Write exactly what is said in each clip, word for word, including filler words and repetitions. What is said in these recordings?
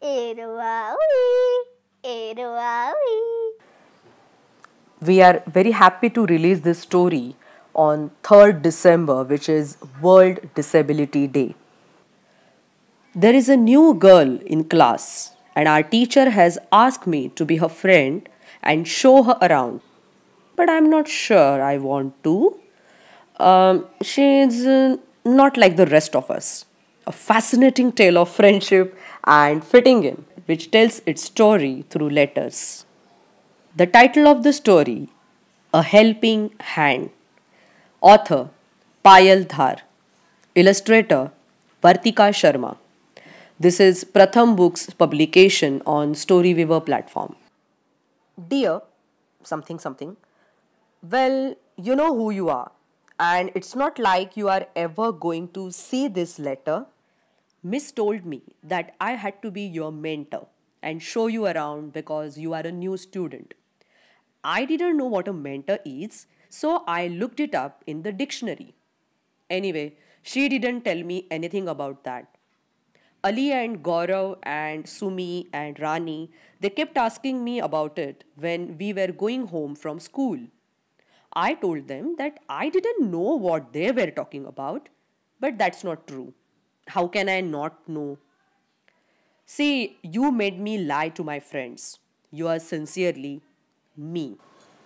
We are very happy to release this story on third December, which is World Disability Day. There is a new girl in class, and our teacher has asked me to be her friend and show her around. But I'm not sure I want to. Um, she's uh, not like the rest of us. A fascinating tale of friendship and fitting in, which tells its story through letters. The title of the story, A Helping Hand. Author, Payal Dhar. Illustrator, Vartika Sharma. This is Pratham Books publication on Storyweaver platform. Dear something something, well, you know who you are, and it's not like you are ever going to see this letter. Miss told me that I had to be your mentor and show you around because you are a new student. I didn't know what a mentor is, so I looked it up in the dictionary. Anyway, she didn't tell me anything about that. Ali and Gaurav and Sumi and Rani, they kept asking me about it when we were going home from school. I told them that I didn't know what they were talking about, but that's not true. How can I not know? See, you made me lie to my friends. You are sincerely me.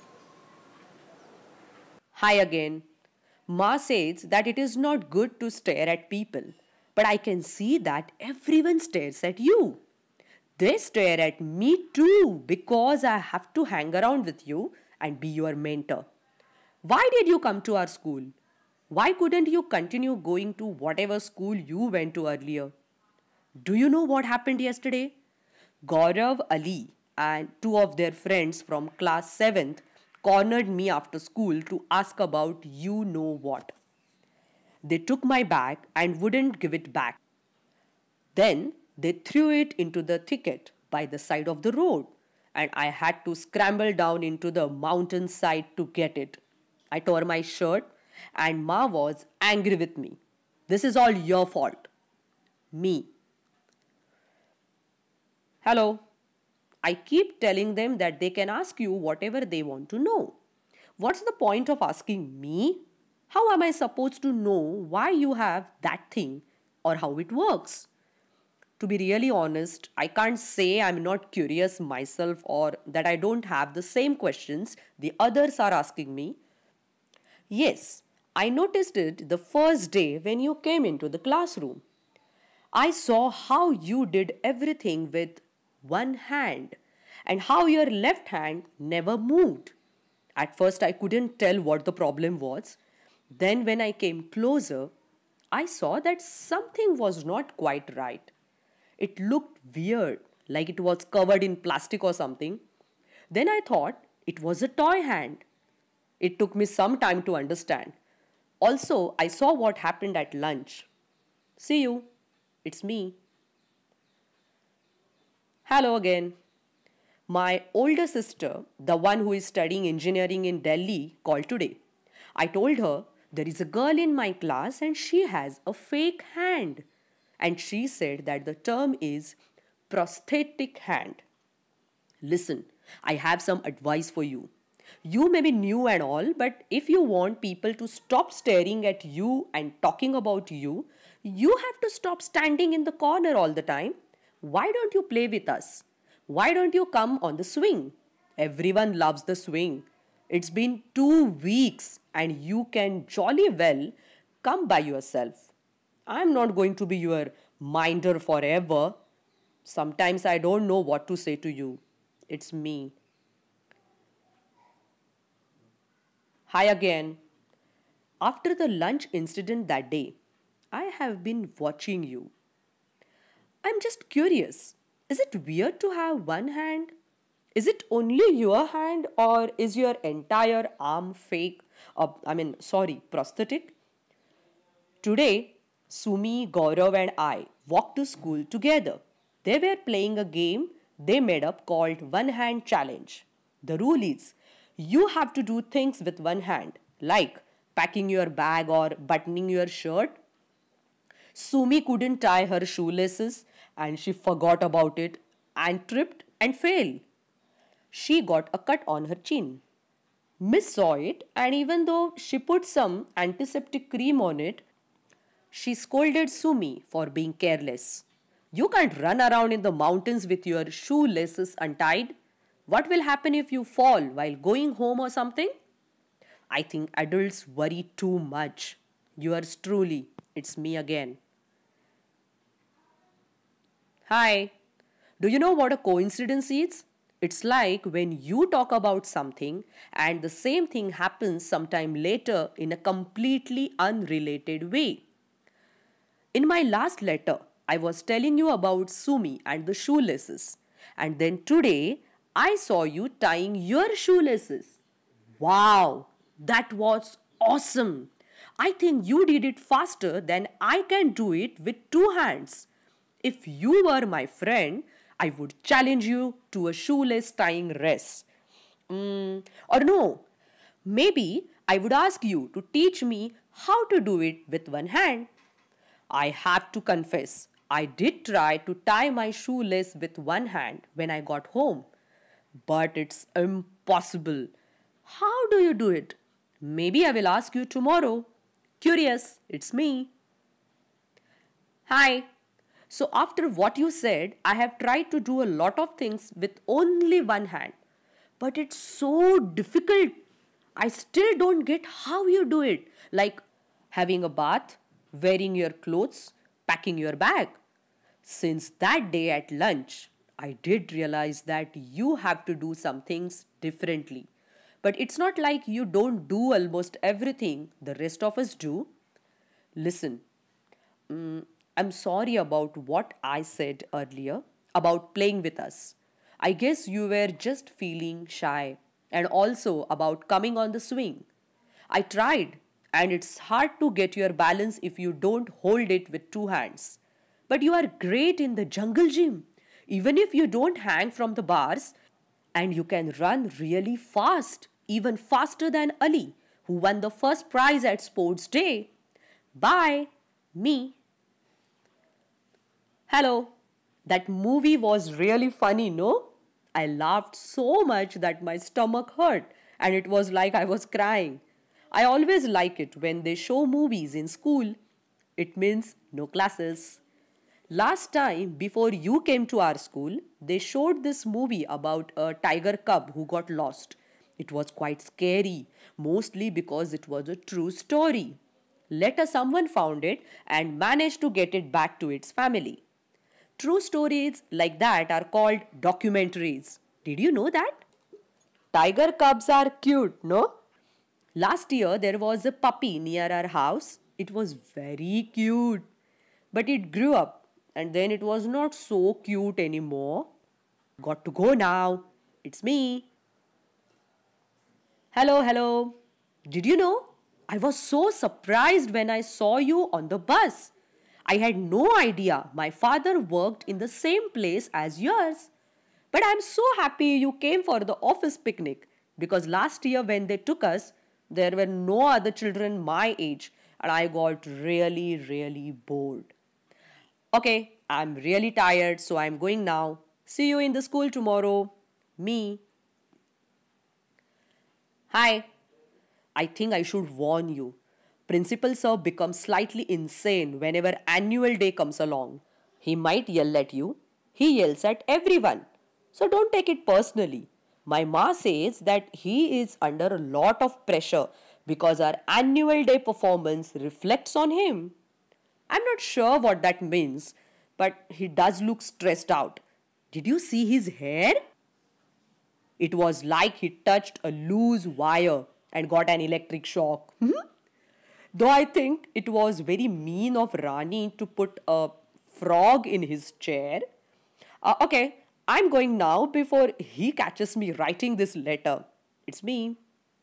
Hi again. Ma says that it is not good to stare at people, but I can see that everyone stares at you. They stare at me too because I have to hang around with you and be your mentor. Why did you come to our school? Why couldn't you continue going to whatever school you went to earlier? Do you know what happened yesterday? Gaurav, Ali, and two of their friends from class seventh cornered me after school to ask about you know what. They took my bag and wouldn't give it back. Then they threw it into the thicket by the side of the road, and I had to scramble down into the mountainside to get it. I tore my shirt, and Ma was angry with me. This is all your fault. Me. Hello. I keep telling them that they can ask you whatever they want to know. What's the point of asking me? How am I supposed to know why you have that thing or how it works? To be really honest, I can't say I'm not curious myself or that I don't have the same questions the others are asking me. Yes, I noticed it the first day when you came into the classroom. I saw how you did everything with one hand and how your left hand never moved. At first, I couldn't tell what the problem was. Then, when I came closer, I saw that something was not quite right. It looked weird, like it was covered in plastic or something. Then I thought it was a toy hand. It took me some time to understand. Also, I saw what happened at lunch. See you. It's me. Hello again. My older sister, the one who is studying engineering in Delhi, called today. I told her there is a girl in my class and she has a fake hand. And she said that the term is prosthetic hand. Listen, I have some advice for you. You may be new and all, but if you want people to stop staring at you and talking about you, you have to stop standing in the corner all the time. Why don't you play with us? Why don't you come on the swing? Everyone loves the swing. It's been two weeks and you can jolly well come by yourself. I'm not going to be your minder forever. Sometimes I don't know what to say to you. It's me. Hi again. After the lunch incident that day, I have been watching you. I'm just curious. Is it weird to have one hand? Is it only your hand or is your entire arm fake? Uh, I mean, sorry, prosthetic? Today, Sumi, Gaurav and I walked to school together. They were playing a game they made up called One Hand Challenge. The rule is, you have to do things with one hand, like packing your bag or buttoning your shirt. Sumi couldn't tie her shoelaces and she forgot about it and tripped and fell. She got a cut on her chin. Miss saw it, and even though she put some antiseptic cream on it, she scolded Sumi for being careless. You can't run around in the mountains with your shoelaces untied. What will happen if you fall while going home or something? I think adults worry too much. Yours truly, it's me again. Hi. Do you know what a coincidence is? It's like when you talk about something and the same thing happens sometime later in a completely unrelated way. In my last letter, I was telling you about Sumi and the shoelaces. And then today, I saw you tying your shoelaces. Wow, that was awesome. I think you did it faster than I can do it with two hands. If you were my friend, I would challenge you to a shoelace tying race. Mm, or no, maybe I would ask you to teach me how to do it with one hand. I have to confess, I did try to tie my shoelace with one hand when I got home. But it's impossible. How do you do it? Maybe I will ask you tomorrow. Curious, it's me. Hi. So after what you said, I have tried to do a lot of things with only one hand. But it's so difficult. I still don't get how you do it. Like having a bath, wearing your clothes, packing your bag. Since that day at lunch, I did realize that you have to do some things differently. But it's not like you don't do almost everything the rest of us do. Listen, mm, I'm sorry about what I said earlier about playing with us. I guess you were just feeling shy, and also about coming on the swing. I tried, and it's hard to get your balance if you don't hold it with two hands. But you are great in the jungle gym. Even if you don't hang from the bars, and you can run really fast, even faster than Ali, who won the first prize at Sports Day. Bye, me. Hello. That movie was really funny, no? I laughed so much that my stomach hurt and it was like I was crying. I always like it when they show movies in school. It means no classes. Last time, before you came to our school, they showed this movie about a tiger cub who got lost. It was quite scary, mostly because it was a true story. Later, someone found it and managed to get it back to its family. True stories like that are called documentaries. Did you know that? Tiger cubs are cute, no? Last year, there was a puppy near our house. It was very cute. But it grew up and then it was not so cute anymore. Got to go now. It's me. Hello, hello. Did you know? I was so surprised when I saw you on the bus. I had no idea my father worked in the same place as yours. But I'm so happy you came for the office picnic because last year when they took us, there were no other children my age and I got really, really bored. Okay, I'm really tired, so I'm going now. See you in the school tomorrow. Me. Hi. I think I should warn you. Principal sir becomes slightly insane whenever annual day comes along. He might yell at you. He yells at everyone. So don't take it personally. My ma says that he is under a lot of pressure because our annual day performance reflects on him. I'm not sure what that means, but he does look stressed out. Did you see his hair? It was like he touched a loose wire and got an electric shock. Though I think it was very mean of Rani to put a frog in his chair. Uh, okay, I'm going now before he catches me writing this letter. It's me.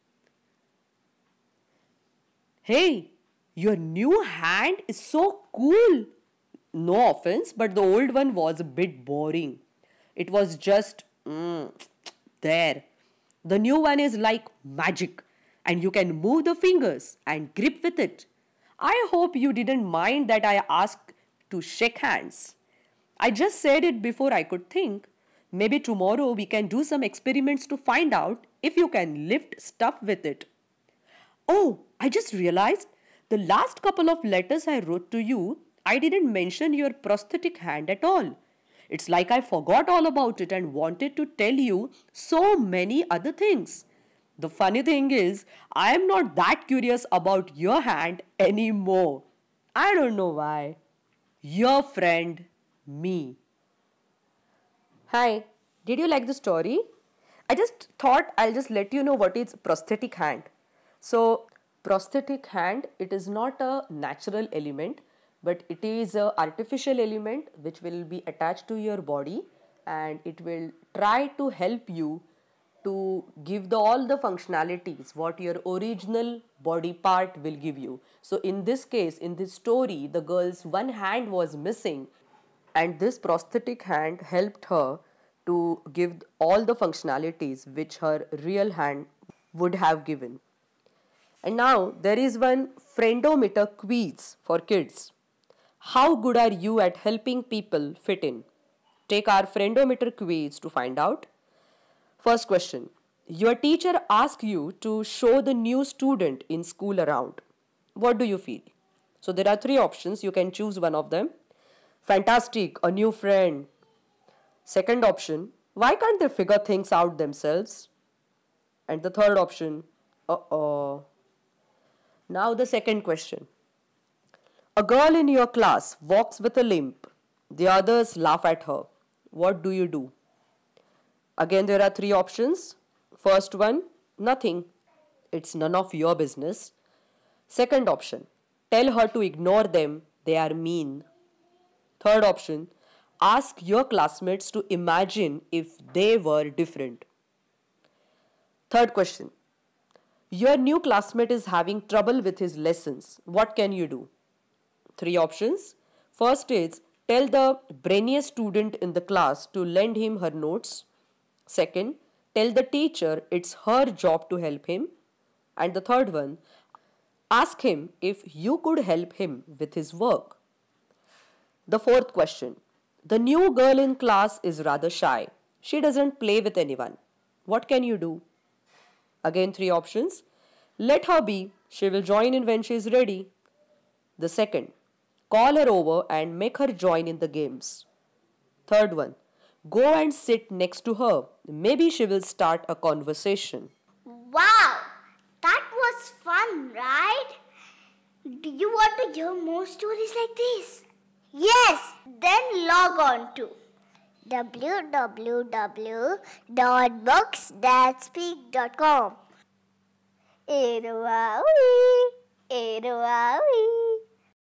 Hey, your new hand is so cool. No offense, but the old one was a bit boring. It was just mm, there. The new one is like magic and you can move the fingers and grip with it. I hope you didn't mind that I asked to shake hands. I just said it before I could think. Maybe tomorrow we can do some experiments to find out if you can lift stuff with it. Oh, I just realized the last couple of letters I wrote to you, I didn't mention your prosthetic hand at all. It's like I forgot all about it and wanted to tell you so many other things. The funny thing is, I am not that curious about your hand anymore. I don't know why. Your friend, me. Hi, did you like the story? I just thought I'll just let you know what is prosthetic hand. So, prosthetic hand, it is not a natural element, but it is an artificial element which will be attached to your body, and it will try to help you to give the, all the functionalities what your original body part will give you. So in this case, in this story, the girl's one hand was missing, and this prosthetic hand helped her to give all the functionalities which her real hand would have given. And now there is one friendometer quiz for kids. How good are you at helping people fit in? Take our friendometer quiz to find out. First question. Your teacher asks you to show the new student in school around. What do you feel? So there are three options. You can choose one of them. Fantastic, a new friend. Second option. Why can't they figure things out themselves? And the third option. Uh-oh. Now the second question. A girl in your class walks with a limp. The others laugh at her. What do you do? Again, there are three options. First one, nothing. It's none of your business. Second option, tell her to ignore them. They are mean. Third option, ask your classmates to imagine if they were different. Third question, your new classmate is having trouble with his lessons. What can you do? Three options. First is, tell the brainiest student in the class to lend him her notes. Second, tell the teacher it's her job to help him. And the third one, ask him if you could help him with his work. The fourth question, the new girl in class is rather shy. She doesn't play with anyone. What can you do? Again, three options. Let her be. She will join in when she is ready. The second, call her over and make her join in the games. Third one, go and sit next to her. Maybe she will start a conversation. Wow, that was fun, right? Do you want to hear more stories like this? Yes, then log on to w w w dot books that speak dot com. Eruaui, eruaui.